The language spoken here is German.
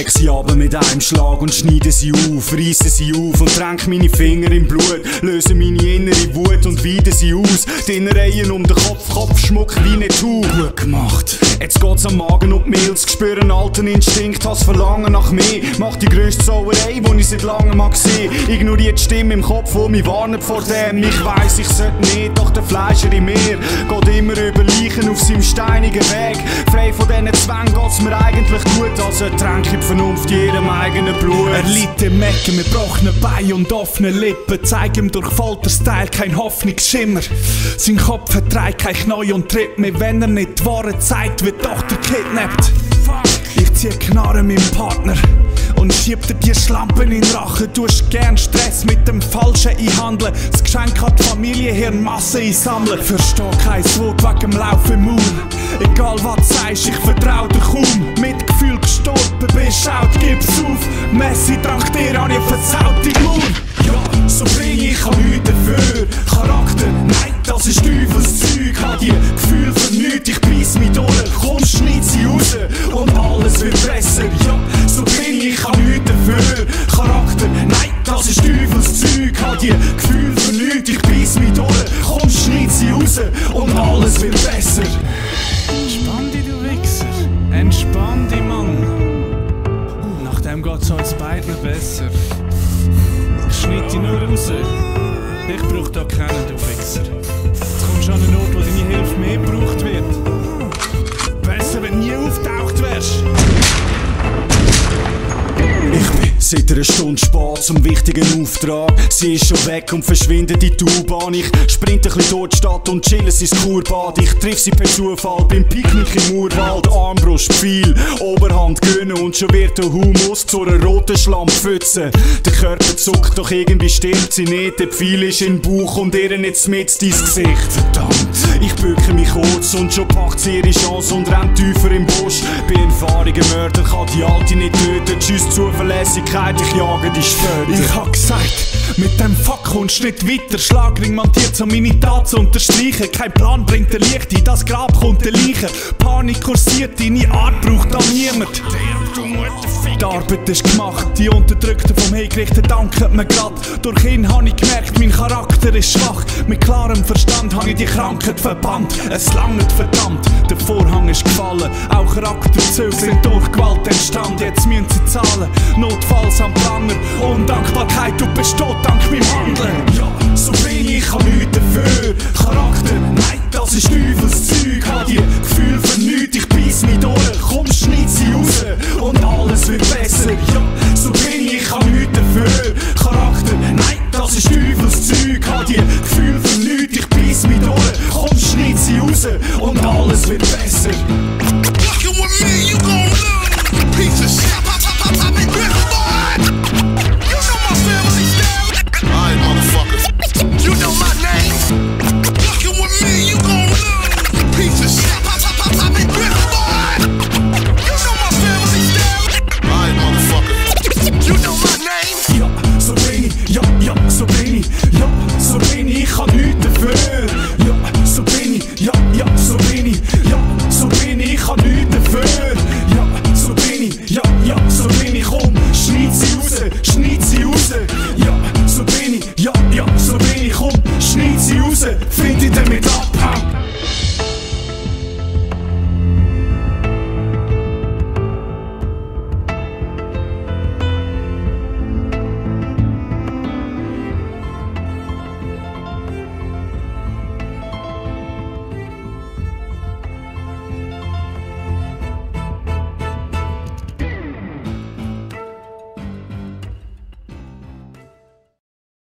leg sie ab mit einem Schlag und schneide sie auf, reisse sie auf und tränke meine Finger im Blut, löse meine innere Wut und weide sie aus. Die Innereien um den Kopf, Kopfschmuck wie ne Tuch. Gut gemacht. Jetzt geht's am Magen und Milz, spüre einen alten Instinkt, has Verlangen nach mehr. Mach die grösste Sauerei, die ich seit langem mag sehen. Ignoriert die Stimme im Kopf, die mich warnet vor dem. Ich weiss, ich sollte nicht, doch der Fleischer in mir geht immer über Leichen auf seinem steinigen Weg. Frei von diesen Zwängen geht's mir eigentlich gut, also tränke die Vernunft in ihrem eigenen Blut. Er liegt im Ecken mit gebrochenen Beinen und offenen Lippen, zeigt ihm durch Folterstyle kein Hoffnungsschimmer. Sein Kopf vertreibt kein Knäuel und tritt mir, wenn er nicht die Wahrheit zeigt, wird doch der kidnappt. Ich zieh Knarre meinem Partner und schieb dir die Schlampen in den Rachen. Du hast gern Stress mit dem Falschen einhandeln. Das Geschenk hat die Familie Hirnmasse einsammeln. Versteh kein Wort wegen dem Lauf im Maul. Egal was du sagst, ich vertrau dir kaum. Mit Gefühl gestorben bist, schaut, gib's auf. Messi, dank dir an ihr verzaut die Mauer. Ja, so bring ich an nichts dafür. Charakter, nein, das ist Teufelszeug. Hab die Gefühl für nichts, ich beiß mich durch. Komm, schneid sie raus und alles wird besser. Ja, so bring ich an nichts dafür. Charakter, nein, das ist Teufelszeug. Hab die Gefühl für nichts, ich beiß mich durch. Komm, schneid sie raus und alles wird besser. Entspann dich, du Wichser. Entspann dich, Mann. Nachdem geht's uns beiden besser. Ich schneid dich nur raus. Ich brauch da keinen, du Wichser. Jetzt kommst du an einen Ort, wo deine Hilfe mehr gebraucht wird. Besser, wenn du nie auftaucht wärst. Ich bin seit einer Stunde spät zum wichtigen Auftrag. Sie ist schon weg und verschwindet in die U-Bahn. Ich sprinte ein bisschen durch die Stadt und chille ins Kurbad. Ich triff sie per Zufall beim Picknick im Urwald. Armbrust, Pfeil, Oberhand gönnen und schon wird der Humus zu einer roten Schlammpfütze. Der Körper zuckt, doch irgendwie stirbt sie nicht. Der Pfeil ist in den Bauch und ihr nicht mit ins Gesicht. Verdammt, ich bücke mich kurz und schon packt sie ihre Chance und rennt tiefer im Busch. Bei erfahrenen Mördern kann die Alte nicht töten. Tschüss Zuverlässigkeit, ich jage die später. Ich hab gesagt, mit dem Fuck kommst du nicht weiter. Schlagring montiert, um meine Tat zu unterstreichen. Kein Plan bringt der Licht, in das Grab kommt der Leiche. Panik kursiert, deine Art braucht auch niemand. Die Arbeit ist gemacht, die Unterdrückten vom Hingerichten danken mir grad. Durch ihn hab ich gemerkt, mein Charakter ist schwach. Mit klarem Verstand hab ich die Krankheit verbannt. Es langt verdammt, der Vorhang ist gefallen. Auch Charakterzüge sind durch Gewalt entstanden. Jetzt müssen sie zahlen, notfalls am Pranger. Undankbarkeit, du bist tot dank meinem Handeln. Ja, so bin ich an nichts dafür. Charakter, nein, das ist Teufelszeug. Hab die Gefühl für nichts, ich beiß mich durch. Komm, schneid sie raus und alles wird besser. Ja, so bin ich an nichts dafür. Charakter, nein, das ist Teufelszeug. Hab die Gefühl für nichts, ich beiß mich durch. Komm, schneid sie raus und alles wird besser. Fucking with me, you gon' lose. Piece of shit. Pop it, grip, boy. You know my family style. Alright, motherfuckers. You know my name. Fucking with me, you gon' lose. Piece of shit. Pop it, grip, boy. You know my family style. Alright, motherfuckers. You know my